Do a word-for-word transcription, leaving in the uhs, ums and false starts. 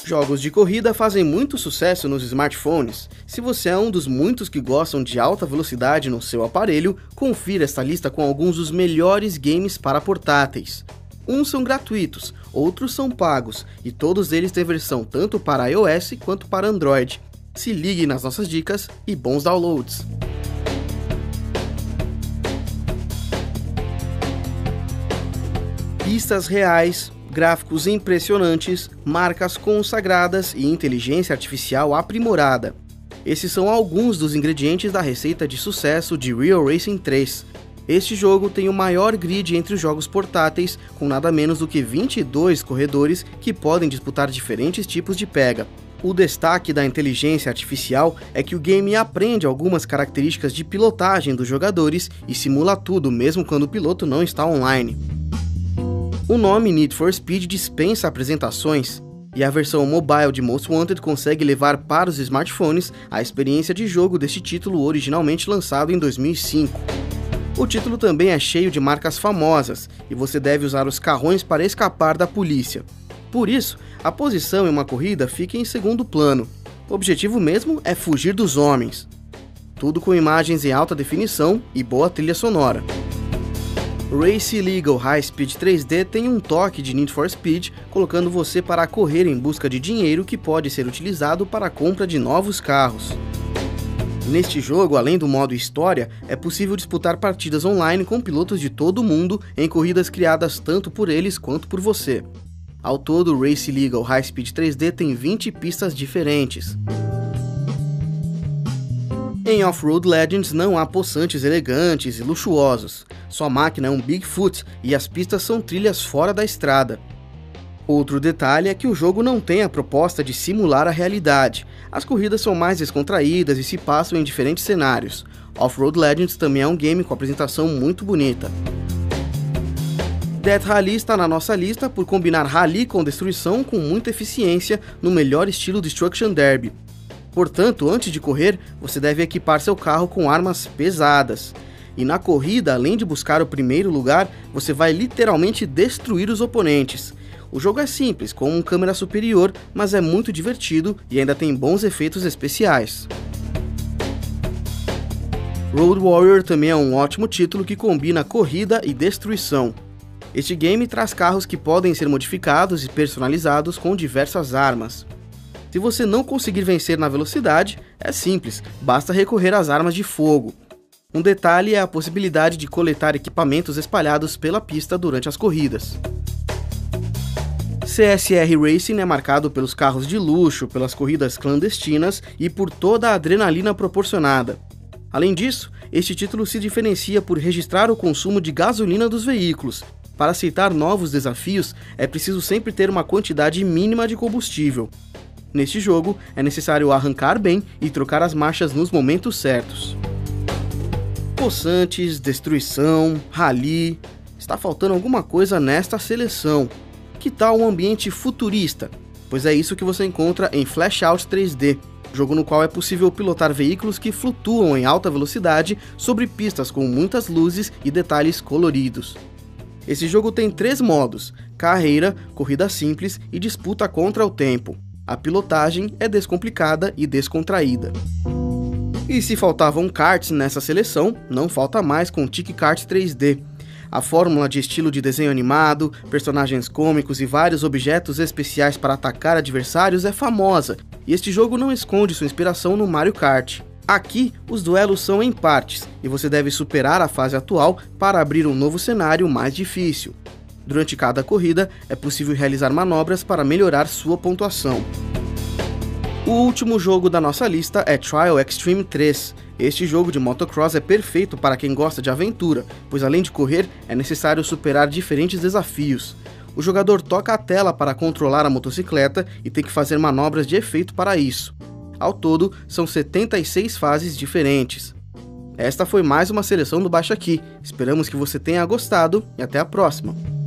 Jogos de corrida fazem muito sucesso nos smartphones. Se você é um dos muitos que gostam de alta velocidade no seu aparelho, confira esta lista com alguns dos melhores games para portáteis. Uns são gratuitos, outros são pagos, e todos eles têm versão tanto para iOS quanto para Android. Se ligue nas nossas dicas e bons downloads! Pistas reais, gráficos impressionantes, marcas consagradas e inteligência artificial aprimorada. Esses são alguns dos ingredientes da receita de sucesso de Real Racing três. Este jogo tem o maior grid entre os jogos portáteis, com nada menos do que vinte e dois corredores que podem disputar diferentes tipos de pega. O destaque da inteligência artificial é que o game aprende algumas características de pilotagem dos jogadores e simula tudo mesmo quando o piloto não está online. O nome Need for Speed dispensa apresentações, e a versão mobile de Most Wanted consegue levar para os smartphones a experiência de jogo deste título originalmente lançado em dois mil e cinco. O título também é cheio de marcas famosas, e você deve usar os carrões para escapar da polícia. Por isso, a posição em uma corrida fica em segundo plano. O objetivo mesmo é fugir dos homens. Tudo com imagens em alta definição e boa trilha sonora. Race Legal High Speed três D tem um toque de Need for Speed, colocando você para correr em busca de dinheiro que pode ser utilizado para a compra de novos carros. Neste jogo, além do modo história, é possível disputar partidas online com pilotos de todo o mundo em corridas criadas tanto por eles quanto por você. Ao todo, Race Legal High Speed três D tem vinte pistas diferentes. Em Off-Road Legends não há possantes elegantes e luxuosos. Sua máquina é um Bigfoot e as pistas são trilhas fora da estrada. Outro detalhe é que o jogo não tem a proposta de simular a realidade. As corridas são mais descontraídas e se passam em diferentes cenários. Off-Road Legends também é um game com apresentação muito bonita. Death Rally está na nossa lista por combinar rally com destruição com muita eficiência no melhor estilo Destruction Derby. Portanto, antes de correr, você deve equipar seu carro com armas pesadas. E na corrida, além de buscar o primeiro lugar, você vai literalmente destruir os oponentes. O jogo é simples, com uma câmera superior, mas é muito divertido e ainda tem bons efeitos especiais. Road Warrior também é um ótimo título que combina corrida e destruição. Este game traz carros que podem ser modificados e personalizados com diversas armas. Se você não conseguir vencer na velocidade, é simples, basta recorrer às armas de fogo. Um detalhe é a possibilidade de coletar equipamentos espalhados pela pista durante as corridas. C S R Racing é marcado pelos carros de luxo, pelas corridas clandestinas e por toda a adrenalina proporcionada. Além disso, este título se diferencia por registrar o consumo de gasolina dos veículos. Para aceitar novos desafios, é preciso sempre ter uma quantidade mínima de combustível. Neste jogo, é necessário arrancar bem e trocar as marchas nos momentos certos. Possantes, destruição, rally... Está faltando alguma coisa nesta seleção. Que tal um ambiente futurista? Pois é isso que você encontra em Flashout três D, jogo no qual é possível pilotar veículos que flutuam em alta velocidade sobre pistas com muitas luzes e detalhes coloridos. Esse jogo tem três modos: carreira, corrida simples e disputa contra o tempo. A pilotagem é descomplicada e descontraída. E se faltavam karts nessa seleção, não falta mais com Tic Kart três D. A fórmula de estilo de desenho animado, personagens cômicos e vários objetos especiais para atacar adversários é famosa, e este jogo não esconde sua inspiração no Mario Kart. Aqui, os duelos são em partes, e você deve superar a fase atual para abrir um novo cenário mais difícil. Durante cada corrida, é possível realizar manobras para melhorar sua pontuação. O último jogo da nossa lista é Trial Extreme três. Este jogo de motocross é perfeito para quem gosta de aventura, pois além de correr, é necessário superar diferentes desafios. O jogador toca a tela para controlar a motocicleta e tem que fazer manobras de efeito para isso. Ao todo, são setenta e seis fases diferentes. Esta foi mais uma seleção do Baixa Aqui. Esperamos que você tenha gostado e até a próxima!